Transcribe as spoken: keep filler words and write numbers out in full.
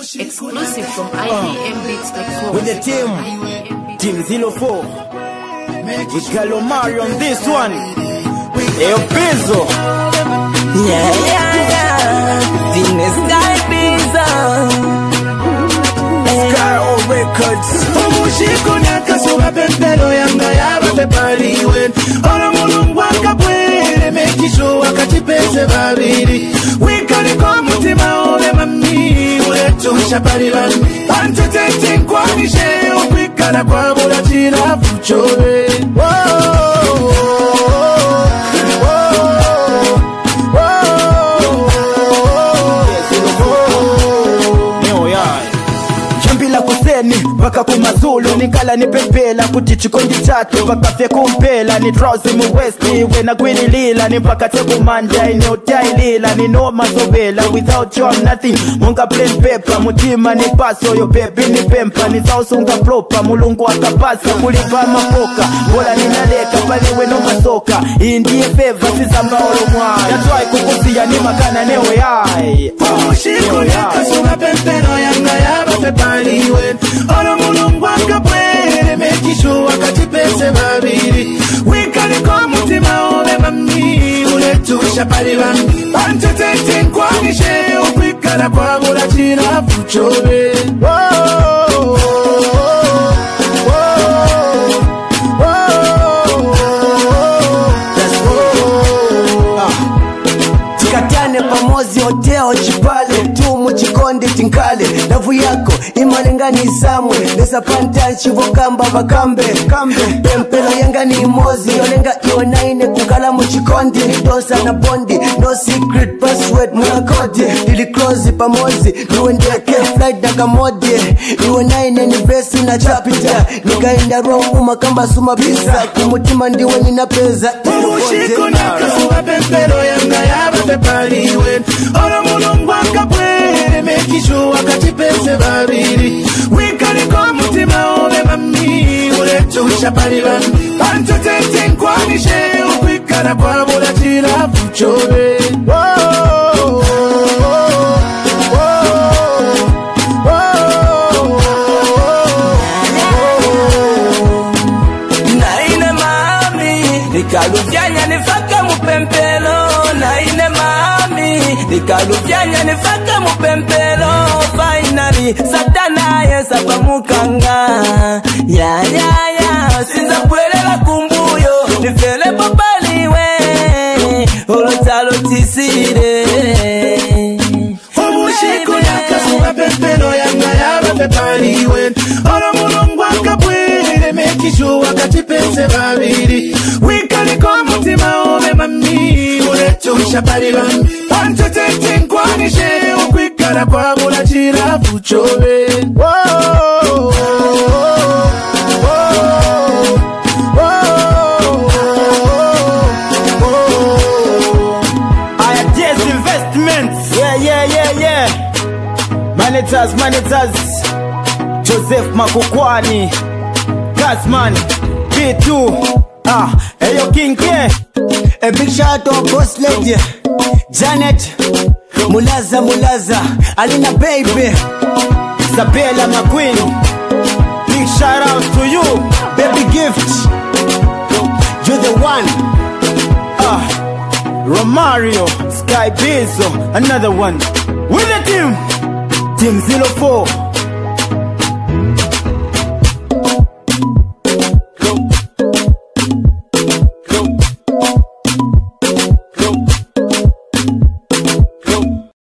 Exclusive from I D M Beats dot com. With the team, Team zero four. With Galomari on this one. El Peso. Yeah, yeah, yeah. Team Sky Pizza. Sky O Records. Umushiko nakasuba pempero yanga yaba pepaliwe. Olo mulungu akapwele mekisho wakatipese babiri. Wikali kwa mutima ole mami uletu shaparibani. Antutete nkwanishe ukwikana kwa bula chila fuchole. Baka kumazulu nikala ni pepela kutichi kondi tatu baka fye kumpela ni drowsy mu westi wena gwini lila ni baka teku manda ini utai lila ni no mazobela without you I'm nothing munga plain paper mutima ni paso yo baby ni pempa ni sausunga proper mulungu wakapasa kulipa mapoka bola ninaleka paliwe no masoka indiye favor sizamba olo mwai that's why kukusia ni makana newe yai Umushiko nakasuba pempero yanga yaba pepaliwe Olo mulungu akapwele mekisho wakatipese babiri Wikali kwa mutima ole mami uletu shaparibani Antutete nkwanishe ukwikala kwa bula chila fuchole Tikatiane pamozi hoteo chipale Tumu chikondi tinkale Davu yako imalengani samwe Nesa panta chivo kamba bakambe Pempelo yanga ni imozi Yolenga ionaine kukala mchikondi Nidosa na bondi No secret password muna kodi Dili close pamozi Niwendeke flight na kamodi Ionaine ni besi na chapita Nikainda rongu makamba suma bisa Kumutima ndiwe nina peza Umushiko nakasuba pempero yanga yaba pepaliwe Olo mulungu akapwele mekisho wakatipese babiri Wikali kwa mutima ole mami uletu shaparibani Antutete nkwanishe ukwikala kwa bula chila fuchole Naine mami Nikalufyanya nifaka mupempelo Naine mami Nikalufyanya nifaka mupempelo Finally Satana yesapa mukanga Ya ya ya Sinza pwelela kumbuyo Nifele papaliwe Olotalo tisire Umushiko nakasuba pempero yanga yaba pepaliwe Olo mulungu akapwele mekisho wakatipese babiri Wikali kwa mutima ole mami uletu shaparibani Antutete nkwanishe ukwikala kwa bula chila fuchole Ideas Investments. Yeah, yeah, yeah, yeah. Managers, managers. Joseph Makukwani. Gasman. B two. Ah, Eyo King K. A big shout out boss lady Janet Mulaza Mulaza Alina baby Isabella McQueen. Big shout out to you. Baby gift You're the one Ah, Romario. Sky Peso. Another one. With the team. Team zero four.